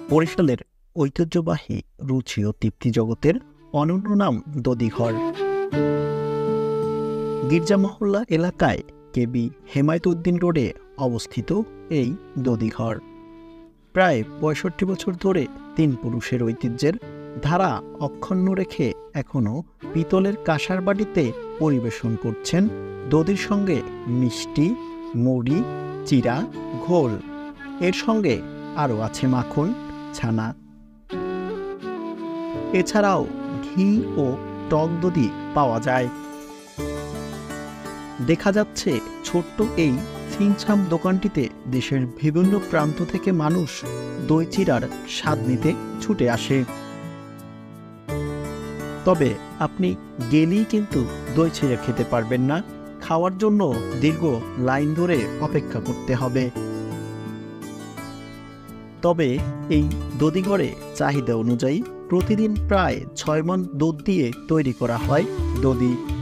বরিশালের ঐতিহ্যবাহী রুচি ও তৃপ্তি জগতের অনন্য নাম দদিঘর। গির্জা মহল্লা এলাকায় কেবি হেমায়েতউদ্দিন রোডে অবস্থিত এই দদিঘর প্রায় ৬৫ বছর ধরে ৩ পুরুষের ঐতিহ্যের ধারা অক্ষুণ্ণ রেখে এখনও পিতলের কাঁসার বাটিতে পরিবেশন করছেন দধির সঙ্গে মিষ্টি, মুড়ি, চিড়া, ঘোল। এর সঙ্গে আরও আছে মাখন, ছানা। এছাড়াও ঘি ও টক দধি পাওয়া যায়। দেখা যাচ্ছে ছোট্ট এই ছিমছাম দোকানটিতে দেশের বিভিন্ন প্রান্ত থেকে মানুষ দই চিড়ার স্বাদ নিতে ছুটে আসে। তবে আপনি গেলেই কিন্তু দই চিড়া খেতে পারবেন না, খাওয়ার জন্য দীর্ঘ লাইন ধরে অপেক্ষা করতে হবে। তবে এই দদিঘরে চাহিদা অনুযায়ী প্রতিদিন প্রায় ৬ মণ দুধ দিয়ে তৈরি করা হয় দধি।